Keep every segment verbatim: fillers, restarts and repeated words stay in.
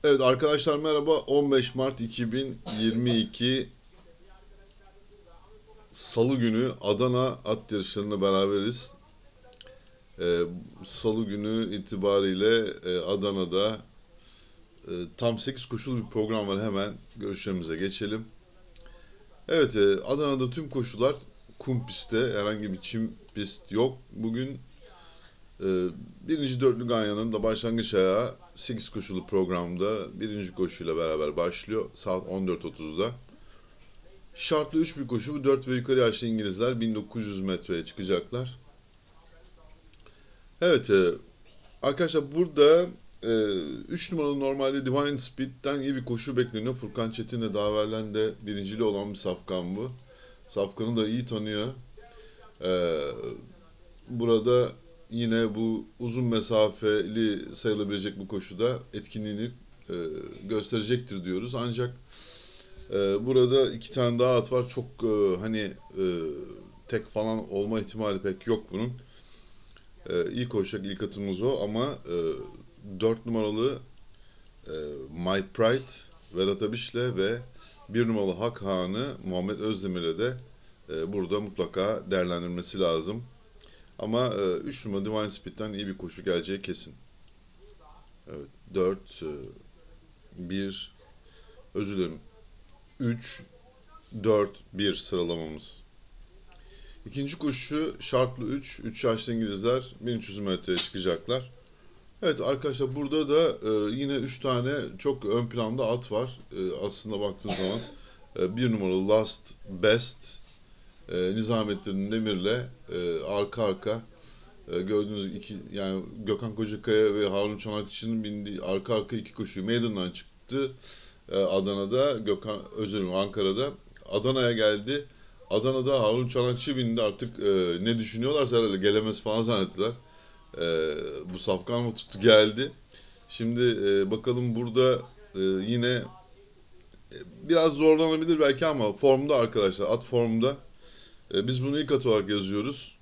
Evet arkadaşlar merhaba. on beş Mart iki bin yirmi iki Salı günü Adana at yarışlarında beraberiz. Ee, Salı günü itibariyle e, Adana'da e, tam sekiz koşulu bir program var. Hemen görüşlerimize geçelim. Evet, e, Adana'da tüm koşular kum pistte. Herhangi bir çim pist yok. Bugün e, birinci dörtlü Ganyan'ın da başlangıç ayağı sekiz koşulu programda birinci koşuyla beraber başlıyor. Saat on dört otuzda. Şartlı üç bir koşu. Bu dört ve yukarı yaşlı İngilizler bin dokuz yüz metreye çıkacaklar. Evet, e, arkadaşlar burada e, üç numaralı normalde Divine Speed'den iyi bir koşu bekleniyor. Furkan Çetin'le daha evvelden de birinciliği olan bir safkan bu. Safkanı da iyi tanıyor. E, Burada yine bu uzun mesafeli sayılabilecek bu koşuda etkinliğini e, gösterecektir diyoruz. Ancak Ee, burada iki tane daha at var. Çok e, hani e, tek falan olma ihtimali pek yok bunun. Ee, iyi koşacak ilk atımız o ama e, dört numaralı e, My Pride Vedat Abiş'le ve bir numaralı Hak Hanı Muhammed Özdemir'le de e, burada mutlaka değerlendirmesi lazım. Ama e, üç numaralı Divine Speed'den iyi bir koşu geleceği kesin. Evet, dört, bir, özür dilerim. üç, dört, bir sıralamamız. İkinci koşu şartlı üç. üç yaşlı İngilizler bin üç yüz metreye çıkacaklar. Evet arkadaşlar burada da e, yine üç tane çok ön planda at var. E, aslında baktığın zaman e, bir numaralı Last Best e, Nizamettin Demir'le e, arka arka e, gördüğünüz iki yani Gökhan Kocakaya ve Harun Çanakçı'nın bindiği arka arka iki koşuyu meydandan çıktı. E, Adana'da Gökhan özür dilerim Ankara'da Adana'ya geldi. Adana'da Harun Çanakçı bindi artık e, ne düşünüyorlarsa herhalde gelemez falan zannettiler. E, Bu safkan mı tuttu geldi. Şimdi e, bakalım burada e, yine e, biraz zorlanabilir belki ama formda arkadaşlar at formda. E, biz bunu ilk at olarak yazıyoruz.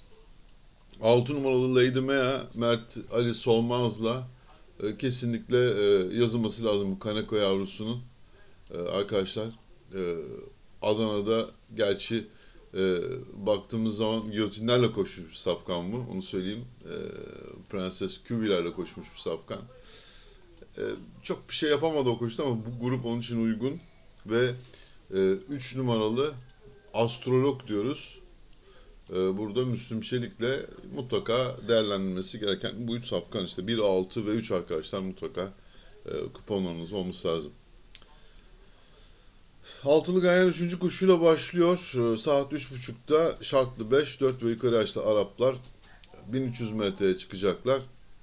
altı numaralı Lady Mea Mert Ali Solmaz'la e, kesinlikle e, yazılması lazım bu Kaneko yavrusunun. E, arkadaşlar e, Adana'da gerçi e, baktığımız zaman giyotinlerle koşmuş bir safkan bu. Onu söyleyeyim. E, Prenses Kübilerle koşmuş bir safkan. E, Çok bir şey yapamadı o koşuda ama bu grup onun için uygun. Ve üç numaralı astrolog diyoruz. E, burada Müslüm Çelik'le mutlaka değerlendirilmesi gereken bu üç safkan işte bir, altı ve üç arkadaşlar mutlaka e, kuponlarınız olması lazım. Altılı Ganyan üçüncü koşuyla başlıyor. Ee, Saat üç buçukta şartlı beş, dört ve yukarı yaşlı Araplar bin üç yüz metreye çıkacaklar.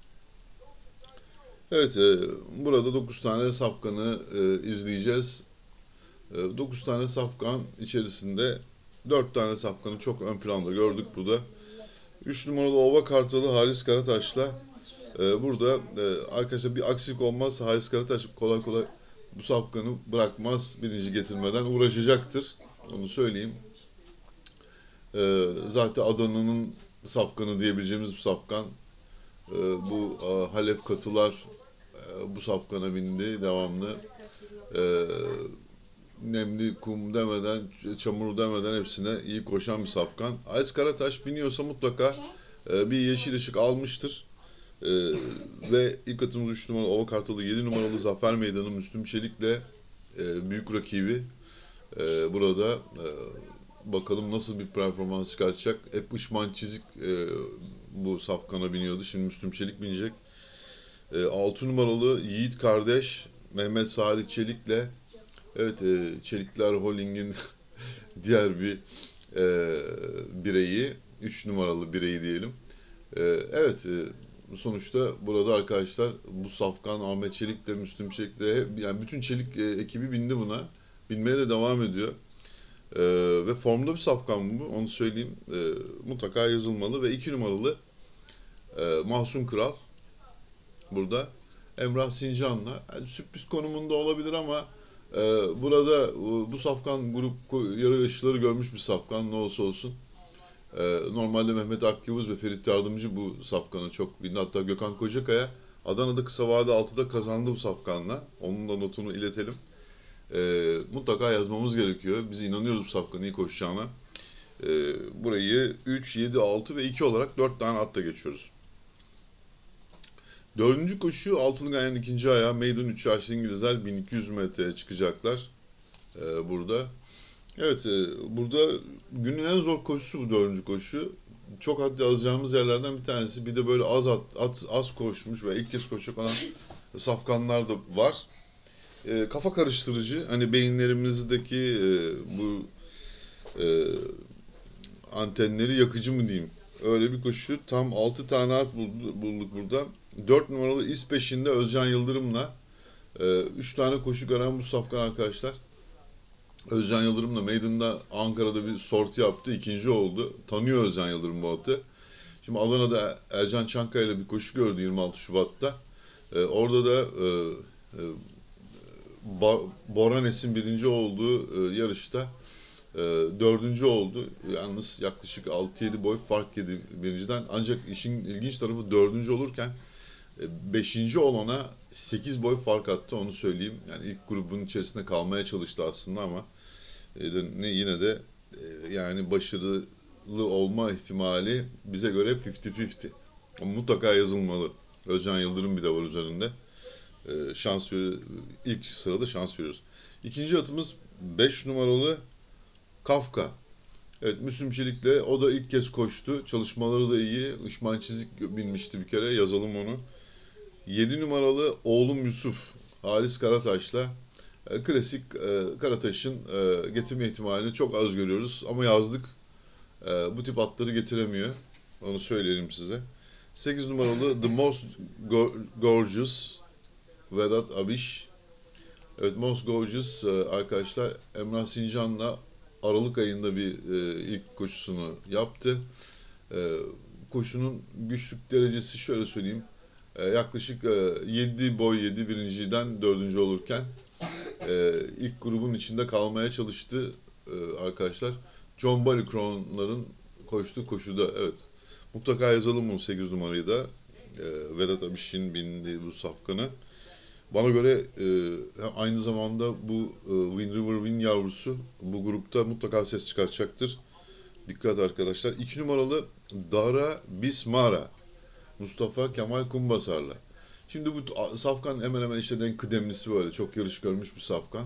Evet, e, burada dokuz tane safkanı e, izleyeceğiz. E, dokuz tane safkan içerisinde dört tane safkanı çok ön planda gördük burada. üç numaralı Ova Kartalı Halis Karataş'la e, burada e, arkadaşlar bir aksilik olmazsa Halis Karataş kolay kolay bu safkanı bırakmaz. Birinci getirmeden uğraşacaktır. Onu söyleyeyim. Ee, zaten Adana'nın safkanı diyebileceğimiz bir safkan. Ee, bu e, Halef katılar e, bu safkana bindi devamlı. Ee, Nemli kum demeden, çamur demeden hepsine iyi koşan bir safkan. Ays Karataş biniyorsa mutlaka e, bir yeşil ışık almıştır. Ee, Ve ilk atımız üç numaralı Ova Kartalı, yedi numaralı Zafer Meydanı Müslüm Çelik'le e, büyük rakibi. E, burada e, bakalım nasıl bir performans çıkartacak. Hep Işman Çizik e, bu safkana biniyordu. Şimdi Müslüm Çelik binecek. E, altı numaralı Yiğit kardeş Mehmet Salih Çelik'le evet e, Çelikler Holding'in diğer bir e, bireyi, üç numaralı bireyi diyelim. E, evet e, sonuçta burada arkadaşlar bu safkan Ahmet Çelik de Müslüm Çelik de hep, yani bütün Çelik e, ekibi bindi buna. Binmeye de devam ediyor. Ee, Ve formda bir safkan bu. Onu söyleyeyim. Ee, mutlaka yazılmalı. Ve iki numaralı e, Mahsun Kral burada. Emrah Sincan'la. Yani sürpriz konumunda olabilir ama e, burada e, bu safkan grup yarışları görmüş bir safkan ne olsa olsun. E, normalde Mehmet Akyavuz ve Ferit Yardımcı bu safkanı çok bindi. Hatta Gökhan Kocakaya Adana'da kısa vade altıda kazandı bu safkanla. Onun da notunu iletelim. Ee, mutlaka yazmamız gerekiyor. Biz inanıyoruz bu safkanın iyi koşacağına. Ee, burayı üç, yedi, altı ve iki olarak dört tane atla geçiyoruz. Dördüncü koşu altılı ganyanın ikinci ayağı. Maiden üç yaşlı İngilizler bin iki yüz metreye çıkacaklar. Ee, burada. Evet, e, burada günün en zor koşusu bu dördüncü koşu. Çok haddi alacağımız yerlerden bir tanesi. Bir de böyle az at, at az koşmuş ve ilk kez koşacak olan safkanlar da var. E, kafa karıştırıcı. Hani beyinlerimizdeki e, bu e, antenleri yakıcı mı diyeyim. Öyle bir koşu. Tam altı tane at bulduk burada. dört numaralı iz peşinde Özcan Yıldırım'la üç tane koşu gören bu safkan arkadaşlar. Özcan Yıldırım da Maiden'da Ankara'da bir sorti yaptı. İkinci oldu. Tanıyor Özcan Yıldırım bu atı. Şimdi Adana'da Ercan Çankaya ile bir koşu gördü yirmi altı Şubat'ta. Ee, orada da e, e, Boranes'in birinci olduğu e, yarışta e, dördüncü oldu. Yalnız yaklaşık altı yedi boy fark yedi birinciden. Ancak işin ilginç tarafı dördüncü olurken beşinci olana sekiz boy fark attı, onu söyleyeyim. Yani ilk grubun içerisinde kalmaya çalıştı aslında ama yine de yani başarılı olma ihtimali bize göre elli elli. Ama mutlaka yazılmalı. Özcan Yıldırım bir de var üzerinde. Şans veriyor. İlk sırada şans veriyoruz. İkinci atımız beş numaralı Kafka. Evet, Müslüm Çelik'le o da ilk kez koştu. Çalışmaları da iyi. Işman çizik binmişti bir kere. Yazalım onu. yedi numaralı oğlum Yusuf. Halis Karataş'la e, klasik e, Karataş'ın e, getirme ihtimalini çok az görüyoruz. Ama yazdık. E, bu tip atları getiremiyor. Onu söyleyelim size. sekiz numaralı The Most Gorgeous Vedat Abiş. Evet, Most Gorgeous e, arkadaşlar Emrah Sincan'la Aralık ayında bir e, ilk koşusunu yaptı. E, koşunun güçlük derecesi şöyle söyleyeyim. E, yaklaşık e, yedi boy yedi birinciden dördüncü olurken e, ilk grubun içinde kalmaya çalıştı e, arkadaşlar. John Ballycrone'ların koştuğu koşuda, evet. Mutlaka yazalım bu sekiz numarayı da. E, Vedat Abiş'in bindiği bu safkanı. Bana göre e, aynı zamanda bu e, Wind River Win yavrusu bu grupta mutlaka ses çıkartacaktır. Dikkat arkadaşlar. iki numaralı Dara Bismara. Mustafa Kemal Kumbasar'la. Şimdi bu safkan hemen hemen işte en kıdemlisi böyle. Çok yarış görmüş bir safkan.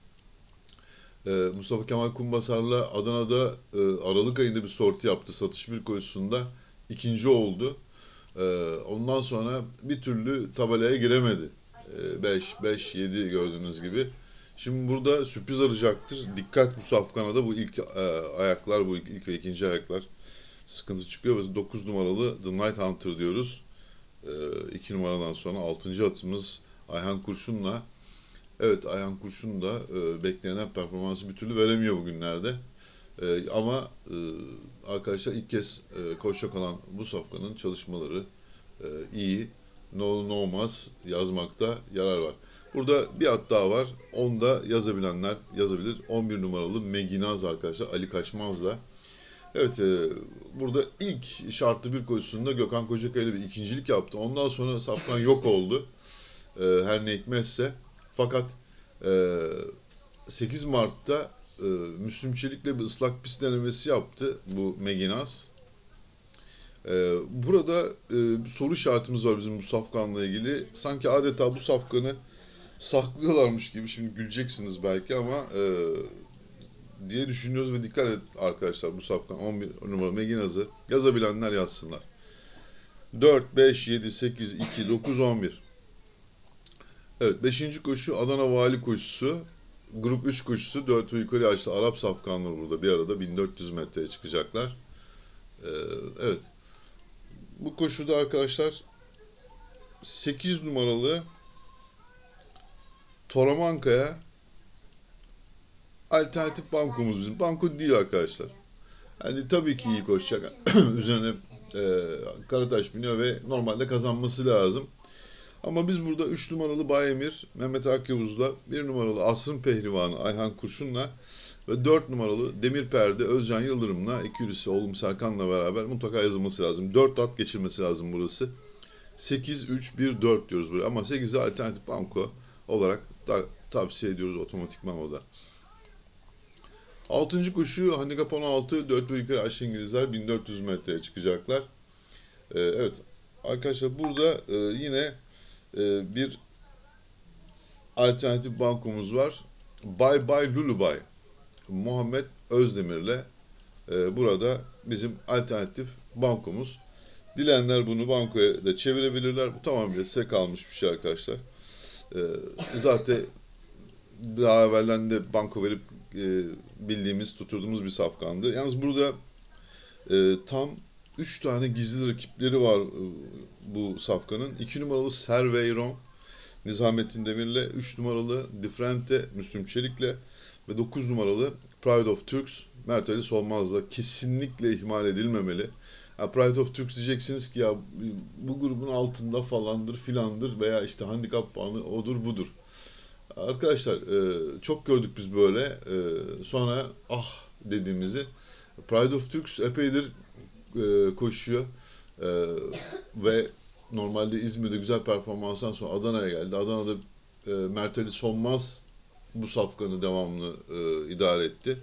Ee, Mustafa Kemal Kumbasar'la Adana'da e, Aralık ayında bir sorti yaptı. Satış bir koşusunda. İkinci oldu. Ee, ondan sonra bir türlü tabelaya giremedi. beş, beş, yedi gördüğünüz gibi. Şimdi burada sürpriz arayacaktır. Dikkat bu safkana da bu ilk e, ayaklar, bu ilk, ilk ve ikinci ayaklar sıkıntı çıkıyor. Ve dokuz numaralı The Night Hunter diyoruz. iki numaradan sonra altıncı atımız Ayhan Kurşun'la. Evet, Ayhan Kurşun da e, beklenen performansı bir türlü veremiyor bugünlerde. E, ama e, arkadaşlar ilk kez e, koşacak olan bu safkanın çalışmaları e, iyi. Ne olur ne olmaz yazmakta yarar var. Burada bir at daha var. Onu da yazabilenler yazabilir. on bir numaralı Meginaz arkadaşlar. Ali Kaçmaz'la. Evet, e, burada ilk şartlı bir koşusunda Gökhan Kocakaya bir ikincilik yaptı. Ondan sonra safkan yok oldu. E, her ne hikmetse. Fakat e, sekiz Mart'ta e, Müslüm Çelik'le bir ıslak pist denemesi yaptı bu Meginaz. E, burada e, bir soru işaretimiz var bizim bu safkanla ilgili. Sanki adeta bu safkanı saklıyorlarmış gibi, şimdi güleceksiniz belki ama e, diye düşünüyoruz ve dikkat et arkadaşlar bu safkan on bir numara Meginaz'ı yazabilenler yazsınlar. dört, beş, yedi, sekiz, iki, dokuz, on bir. Evet, beşinci koşu Adana Vali koşusu. Grup üç koşusu dört ve yukarı yaşlı Arap safkanları burada bir arada bin dört yüz metreye çıkacaklar. Ee, evet. Bu koşuda arkadaşlar sekiz numaralı Toramanka'ya alternatif bankomuz bizim. Banko değil arkadaşlar. Yani tabii ki iyi koşacak. Üzerine e, Karataş biniyor ve normalde kazanması lazım. Ama biz burada üç numaralı Bayemir Mehmet Akyavuz'la, bir numaralı Asrın Pehlivanı Ayhan Kurşun'la ve dört numaralı Demir Perde Özcan Yıldırım'la, ekürisi oğlum Serkan'la beraber mutlaka yazılması lazım. dört at geçirmesi lazım burası. sekiz üç bir dört diyoruz buraya. Ama sekizi alternatif banko olarak da tavsiye ediyoruz otomatikman o da. Altıncı koşu handikap on altı, dört ve yukarı aşağı İngilizler bin dört yüz metreye çıkacaklar. Ee, evet arkadaşlar burada e, yine e, bir alternatif bankomuz var. Bye Bye Lullaby. Muhammed Özdemir'le e, burada bizim alternatif bankomuz. Dileyenler bunu bankoya da çevirebilirler. Bu tamamıyla size kalmış bir şey arkadaşlar. E, zaten daha evvelden de banko verip e, bildiğimiz, tuturduğumuz bir safkandı. Yalnız burada e, tam üç tane gizli rakipleri var e, bu safkanın. iki numaralı Serveyron Nizamettin Demir'le, üç numaralı Difrente Müslüm Çelik'le ve dokuz numaralı Pride of Turks Mert Ali Solmaz'la kesinlikle ihmal edilmemeli. Ya Pride of Turks diyeceksiniz ki ya bu grubun altında falandır filandır veya işte handikap puanı odur budur. Arkadaşlar e, çok gördük biz böyle e, sonra ah dediğimizi. Pride of Turks epeydir e, koşuyor e, ve normalde İzmir'de güzel performanstan sonra Adana'ya geldi. Adana'da e, Mert Ali Solmaz bu safkanı devamlı e, idare etti.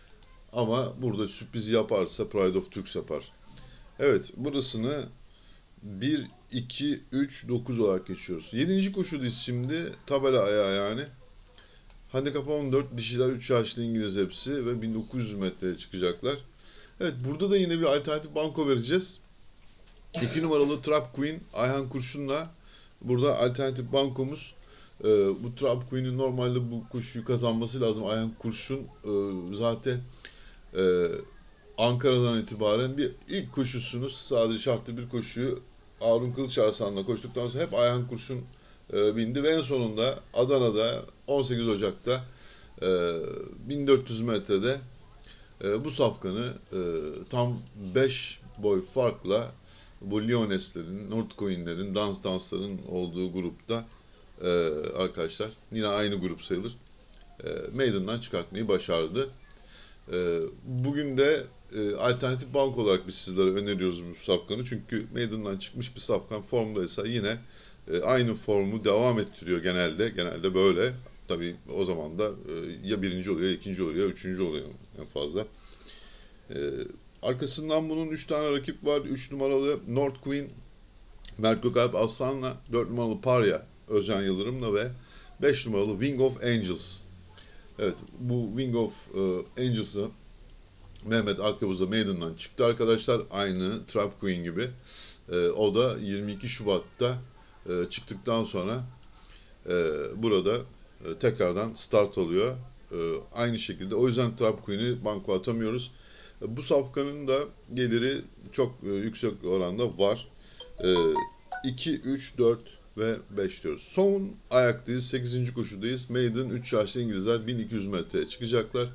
Ama burada sürpriz yaparsa Pride of Turks yapar. Evet, burasını bir, iki, üç, dokuz olarak geçiyoruz. yedinci koşudayız şimdi. Tabela ayağı yani. Handikap on dört, dişiler üç yaşlı İngiliz hepsi ve bin dokuz yüz metreye çıkacaklar. Evet, burada da yine bir alternatif banko vereceğiz. iki numaralı Trap Queen Ayhan Kurşun'la burada alternatif bankomuz. Ee, bu Trap Queen'in normalde bu koşuyu kazanması lazım. Ayhan Kurşun e, zaten e, Ankara'dan itibaren bir ilk koşusunu sadece şartlı bir koşuyu Harun Kılıçarslan'la koştuktan sonra hep Ayhan Kurşun e, bindi ve en sonunda Adana'da on sekiz Ocak'ta e, bin dört yüz metrede e, bu safkanı e, tam beş boy farkla bu Liones'lerin, Nordcoin'lerin, dans dansların olduğu grupta e, arkadaşlar yine aynı grup sayılır. E, Maiden'dan çıkartmayı başardı. E, bugün de e, alternatif bank olarak biz sizlere öneriyoruz bu safkanı. Çünkü Maiden'dan çıkmış bir safkan formdaysa yine e, aynı formu devam ettiriyor genelde. Genelde böyle. Tabii o zaman da e, ya birinci oluyor, ya ikinci oluyor, ya üçüncü oluyor en fazla. E, arkasından bunun üç tane rakip var. üç numaralı North Queen Merkür Kalp Aslan'la, dört numaralı Parya Özcan Yıldırım'la ve beş numaralı Wing of Angels. Evet, bu Wing of e, Angels'ı Mehmet Akkabuz'a Maiden'dan çıktı arkadaşlar. Aynı Trap Queen gibi. E, o da yirmi iki Şubat'ta e, çıktıktan sonra e, burada e, tekrardan start oluyor. E, aynı şekilde. O yüzden Trap Queen'i banko atamıyoruz. E, bu safkanın da geliri çok e, yüksek oranda var. E, iki, üç, dört ve beş diyoruz. Son ayaktayız. sekizinci koşudayız. Maiden üç yaşlı İngilizler bin iki yüz metreye çıkacaklar.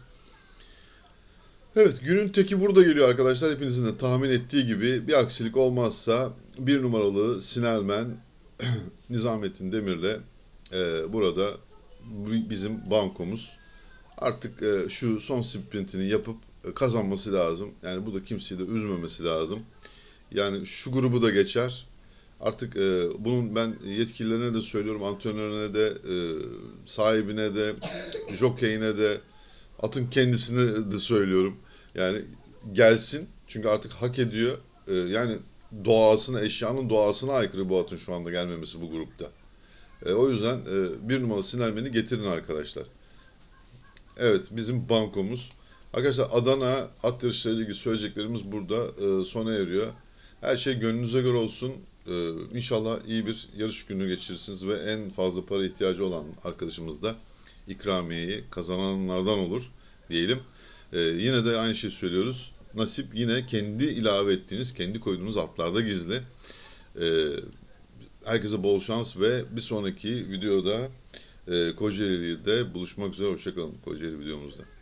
Evet, günün teki burada geliyor arkadaşlar. Hepinizin de tahmin ettiği gibi bir aksilik olmazsa bir numaralı Sinelmen Nizamettin Demir'le e, burada bizim bankomuz. Artık e, şu son sprintini yapıp e, kazanması lazım. Yani bu da kimseyi de üzmemesi lazım. Yani şu grubu da geçer. Artık e, bunun ben yetkililerine de söylüyorum, antrenörüne de, e, sahibine de, jokeyine de, atın kendisine de söylüyorum. Yani gelsin çünkü artık hak ediyor. E, yani doğasına, eşyanın doğasına aykırı bu atın şu anda gelmemesi bu grupta. E, o yüzden e, bir numaralı Sinelmen'i getirin arkadaşlar. Evet, bizim bankomuz. Arkadaşlar Adana at yarışlarıyla ilgili söyleyeceklerimiz burada e, sona eriyor. Her şey gönlünüze göre olsun. Ee, inşallah iyi bir yarış günü geçirirsiniz ve en fazla para ihtiyacı olan arkadaşımız da ikramiyeyi kazananlardan olur diyelim. Ee, yine de aynı şeyi söylüyoruz. Nasip yine kendi ilave ettiğiniz, kendi koyduğunuz atlarda gizli. Ee, herkese bol şans ve bir sonraki videoda e, Kocaeli'de buluşmak üzere. Hoşçakalın Kocaeli videomuzda.